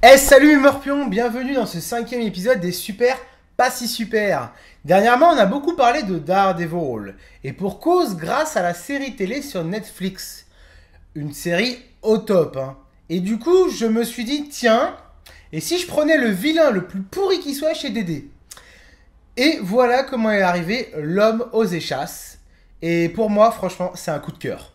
Salut mes morpions, bienvenue dans ce 5e épisode des Super Pas Si Super. Dernièrement, on a beaucoup parlé de Daredevil, et pour cause, grâce à la série télé sur Netflix. Une série au top, hein. Et du coup, je me suis dit, tiens, et si je prenais le vilain le plus pourri qui soit chez Dédé? Et voilà comment est arrivé L'Homme aux Échasses. Et pour moi, franchement, c'est un coup de cœur.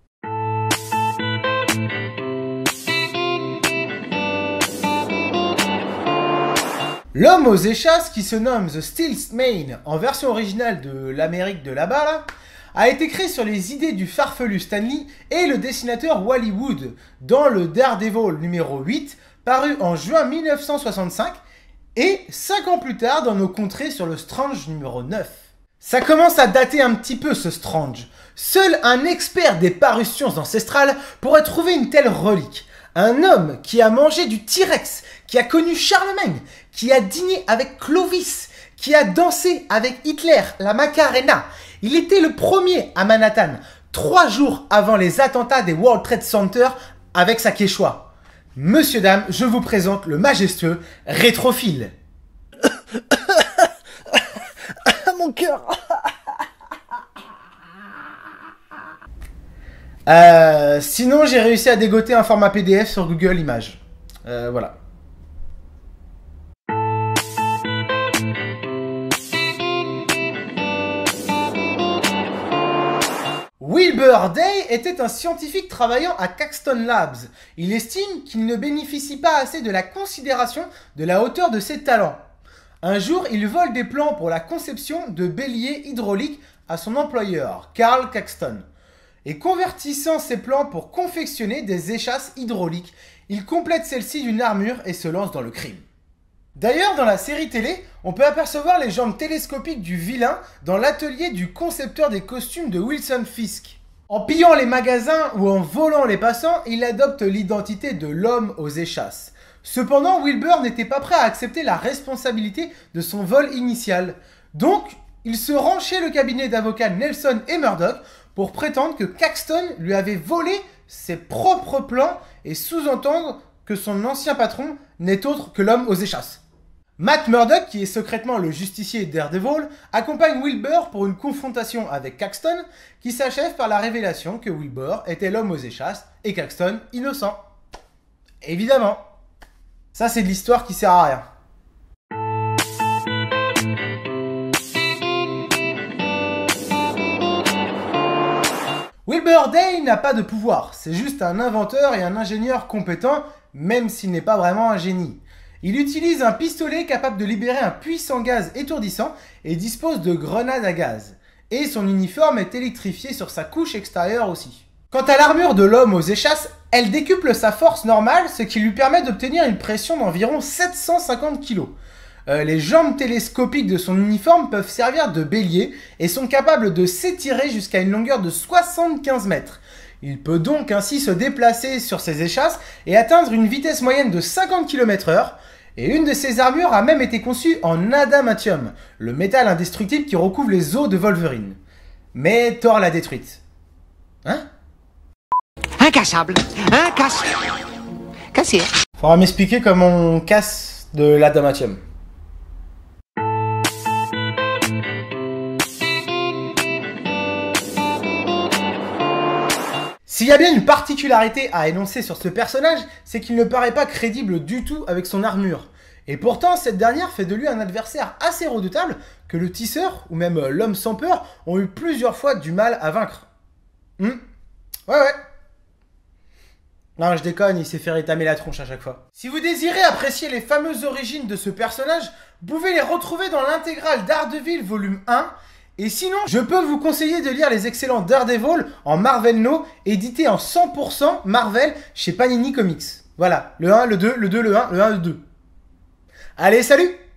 L'Homme aux Échasses, qui se nomme The Steel's Mane en version originale de l'Amérique de là-bas, là, a été créé sur les idées du farfelu Stan Lee et le dessinateur Wally Wood dans le Daredevil numéro 8, paru en juin 1965, et 5 ans plus tard dans nos contrées sur le Strange numéro 9. Ça commence à dater un petit peu ce Strange. Seul un expert des parutions ancestrales pourrait trouver une telle relique. Un homme qui a mangé du T-Rex, qui a connu Charlemagne, qui a dîné avec Clovis, qui a dansé avec Hitler, la Macarena. Il était le premier à Manhattan, 3 jours avant les attentats des World Trade Center avec sa Quechua. Monsieur, dame, je vous présente le majestueux Rétrophile. Mon cœur. Sinon, j'ai réussi à dégoter un format PDF sur Google Images. Voilà. Wilbur Day était un scientifique travaillant à Caxton Labs. Il estime qu'il ne bénéficie pas assez de la considération de la hauteur de ses talents. Un jour, il vole des plans pour la conception de béliers hydrauliques à son employeur, Carl Caxton. Et convertissant ces plans pour confectionner des échasses hydrauliques, il complète celle-ci d'une armure et se lance dans le crime. D'ailleurs, dans la série télé, on peut apercevoir les jambes télescopiques du vilain dans l'atelier du concepteur des costumes de Wilson Fisk. En pillant les magasins ou en volant les passants, il adopte l'identité de l'homme aux échasses. Cependant, Wilbur n'était pas prêt à accepter la responsabilité de son vol initial. Donc, il se rend chez le cabinet d'avocats Nelson et Murdoch pour prétendre que Caxton lui avait volé ses propres plans et sous-entendre que son ancien patron n'est autre que l'homme aux échasses. Matt Murdock, qui est secrètement le justicier Daredevil, accompagne Wilbur pour une confrontation avec Caxton, qui s'achève par la révélation que Wilbur était l'homme aux échasses et Caxton innocent. Évidemment. Ça, c'est de l'histoire qui sert à rien. Wilbur Day n'a pas de pouvoir, c'est juste un inventeur et un ingénieur compétent, même s'il n'est pas vraiment un génie. Il utilise un pistolet capable de libérer un puissant gaz étourdissant et dispose de grenades à gaz. Et son uniforme est électrifié sur sa couche extérieure aussi. Quant à l'armure de l'homme aux échasses, elle décuple sa force normale, ce qui lui permet d'obtenir une pression d'environ 750 kg. Les jambes télescopiques de son uniforme peuvent servir de bélier et sont capables de s'étirer jusqu'à une longueur de 75 mètres. Il peut donc ainsi se déplacer sur ses échasses et atteindre une vitesse moyenne de 50 km/h. Et une de ses armures a même été conçue en adamantium, le métal indestructible qui recouvre les os de Wolverine. Mais Thor l'a détruite. Hein? Incassable. Cassé. Faudra m'expliquer comment on casse de l'adamantium. S'il y a bien une particularité à énoncer sur ce personnage, c'est qu'il ne paraît pas crédible du tout avec son armure. Et pourtant, cette dernière fait de lui un adversaire assez redoutable que le tisseur, ou même l'homme sans peur, ont eu plusieurs fois du mal à vaincre. Ouais. Non, je déconne, il s'est fait rétamer la tronche à chaque fois. Si vous désirez apprécier les fameuses origines de ce personnage, vous pouvez les retrouver dans l'intégrale Daredevil volume 1. Et sinon, je peux vous conseiller de lire les excellents Daredevil en Marvel No, édité en 100% Marvel chez Panini Comics. Voilà, le 1, le 2, le 2, le 1, le 1, le 2. Allez, salut!